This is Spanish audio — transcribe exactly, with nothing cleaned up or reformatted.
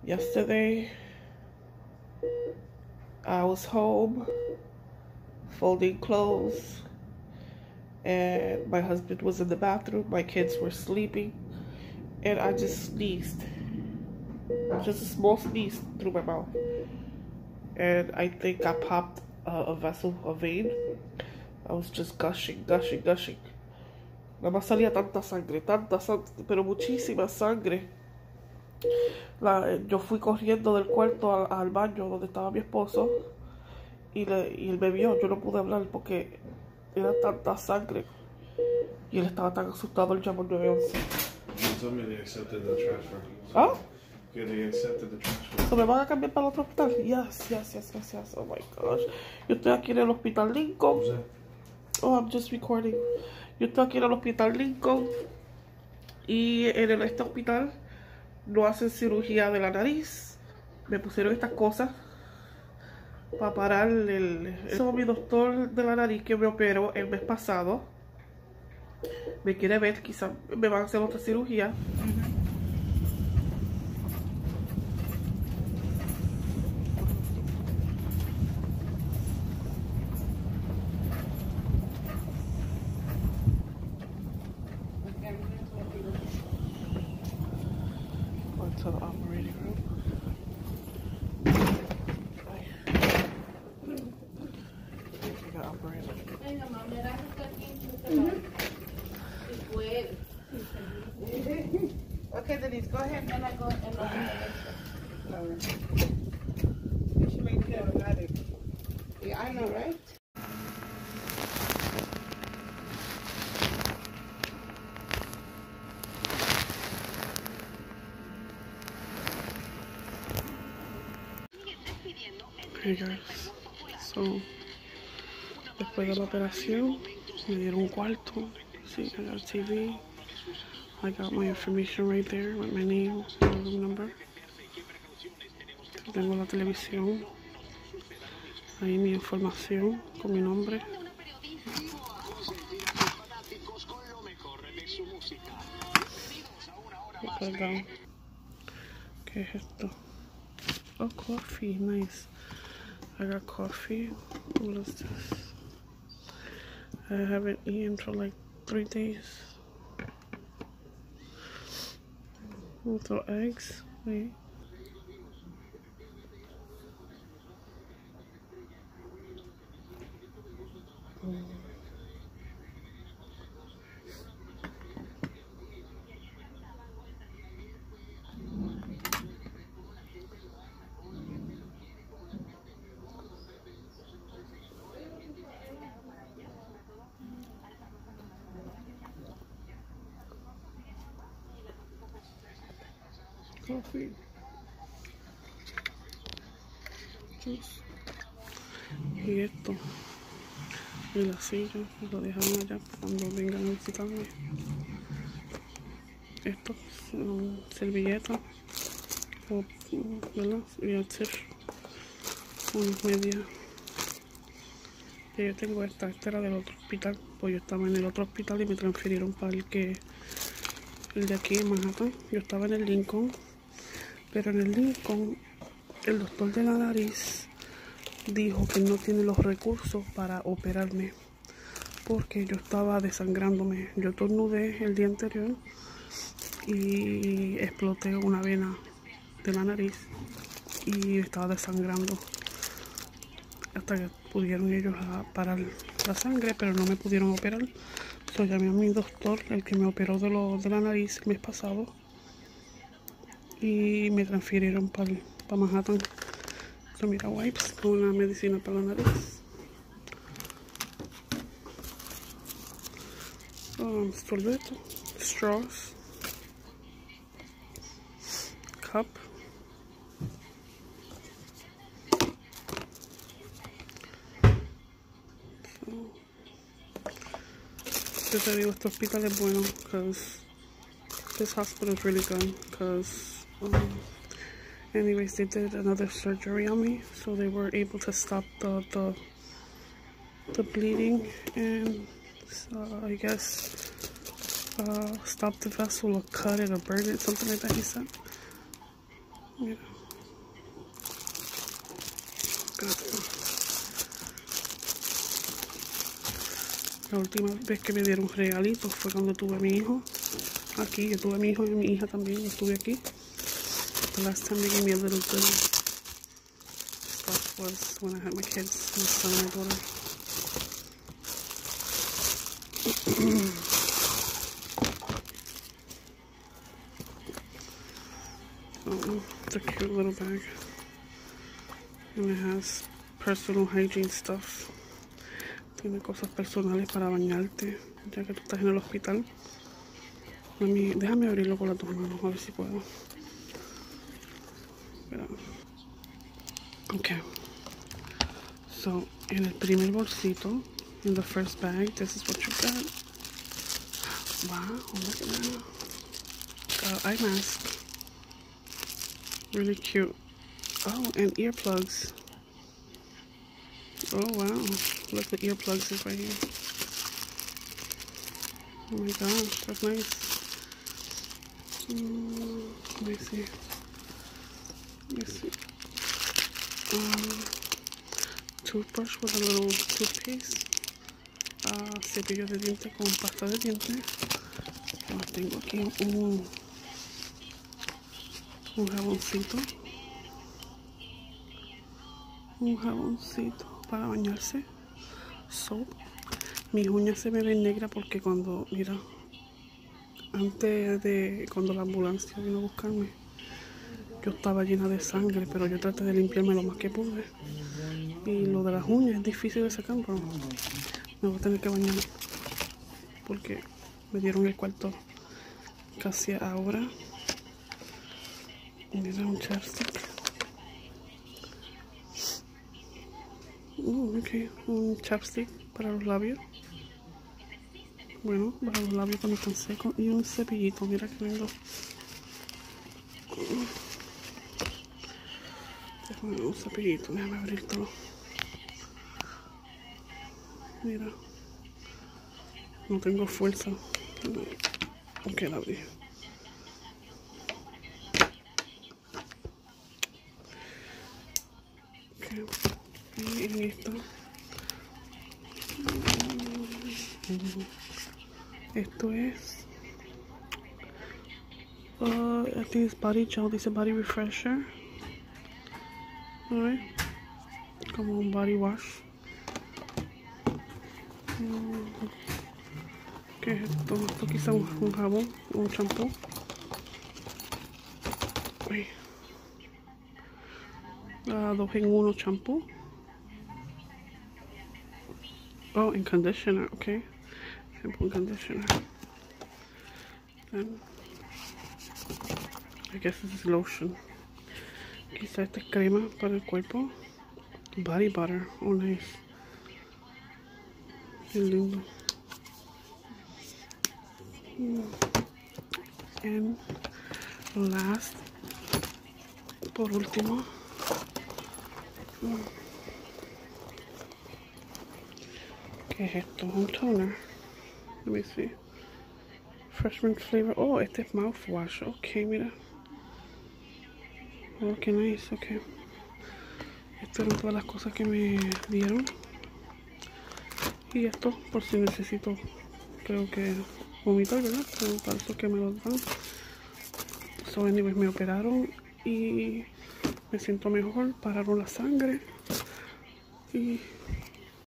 Yesterday, I was home folding clothes, and my husband was in the bathroom. My kids were sleeping, and I just sneezed. Just a small sneeze through my mouth. And I think I popped uh, a vessel, a vein. I was just gushing, gushing, gushing. Nada más salía tanta sangre, tanta sangre, pero muchísima sangre. La, yo fui corriendo del cuarto al, al baño donde estaba mi esposo y, le, y él me vio. Yo no pude hablar porque era tanta sangre y él estaba tan asustado. Él llamó al nueve once. ¿Ah? Que they accepted the transfer. So, ¿me van a cambiar para el otro hospital? Yes, yes, yes, yes, yes. Oh my gosh. Yo estoy aquí en el hospital Lincoln. Oh, I'm just recording. Yo estoy aquí en el hospital Lincoln. Y en el, este hospital no hacen cirugía de la nariz. Me pusieron estas cosas para parar el... Eso, mi doctor de la nariz que me operó el mes pasado me quiere ver, quizás me van a hacer otra cirugía. To the operating room. I got operating. Okay, Denise, go ahead and I go and I'll You should make it automatic. Yeah, I know, right? Hey guys, so después de la operación me dieron un cuarto. See, I got a T V. I got my information right there with my name, my room number. Tengo la televisión. Ahí mi información con mi nombre. ¿Qué es esto? Oh, coffee, nice. I got coffee. What is this? I haven't eaten for like three days. Little eggs. Wait. Mm. Coffee, juice y esto y la silla lo dejaron allá cuando vengan a visitarme. Esto son servilletas o, ¿verdad? Y hacer unas medias. Yo tengo esta, esta era del otro hospital, pues yo estaba en el otro hospital y me transfirieron para el que el de aquí en Manhattan. Yo estaba en el Lincoln. Pero en el Lincoln, el doctor de la nariz dijo que no tiene los recursos para operarme porque yo estaba desangrándome. Yo tornudé el día anterior y exploté una vena de la nariz y estaba desangrando hasta que pudieron ellos a parar la sangre, pero no me pudieron operar. So, llamé a mi doctor, el que me operó de, lo, de la nariz el mes pasado, y me transfirieron para pa Manhattan. So, mira, wipes con una medicina para la nariz. Um, sorbeto, straws, cup, so, yo te digo, este hospital es bueno, because this hospital is really good, because Um, anyways, they did another surgery on me, so they were able to stop the the, the bleeding and uh, I guess uh, stop the vessel or cut it or burn it, something like that, he said. Yeah. La última vez que me dieron regalitos fue cuando tuve a mi hijo. Aquí, yo tuve a mi hijo y a mi hija también. Yo estuve aquí. The last time they gave me a little bit of stuff was when I had my kids, my son and my daughter. So, it's a cute little bag. And it has personal hygiene stuff. Tiene cosas personales para bañarte, ya que tú estás en el hospital. Mami, déjame abrirlo con las dos manos, a ver si puedo. Espera. Ok. So, en el primer bolsito, in the first bag, this is what you got. Wow, look at that. Uh, eye mask. Really cute. Oh, and earplugs. Oh wow, look, the earplugs is right here. Oh my gosh, that's nice. Mm, let me see. Let me see. Um, toothbrush with a little toothpaste. Uh, cepillo de dientes con pasta de dientes. Tengo aquí un, un jaboncito. Un jaboncito para bañarse. Soap. Mis uñas se me ven negras porque cuando, mira, antes de cuando la ambulancia vino a buscarme, yo estaba llena de sangre, pero yo traté de limpiarme lo más que pude. Y lo de las uñas es difícil de sacar, pero me voy a tener que bañar porque me dieron el cuarto casi ahora. Mira, un chapstick. Uh, ok, un chapstick para los labios. Bueno, para los labios cuando están secos. Y un cepillito, mira que lindo. Déjame un cepillito, déjame abrir todo. Mira. No tengo fuerza. Ok, la abrí. Okay. Y en esto. Esto es. Uh, I think it's body gel. Dice body refresher. Alright. Como un body wash. ¿Qué es esto? Esto quizá un, un jabón, un champú. Uh, dos en uno champú. Oh, and conditioner, okay. Shampoo and conditioner. Then, I guess this is lotion. Quizá esta es crema para el cuerpo. Body butter, oh nice. Qué lindo. And last, por último, ¿qué es esto? Un toner. Let me see. Freshman flavor. Oh, este es mouthwash. Ok, mira. Oh, qué nice. Ok. Estas eran todas las cosas que me dieron. Y esto, por si necesito, creo que vomitar, ¿verdad? Pero para eso que me lo dan. So, anyways, me operaron y me siento mejor. Pararon la sangre. Y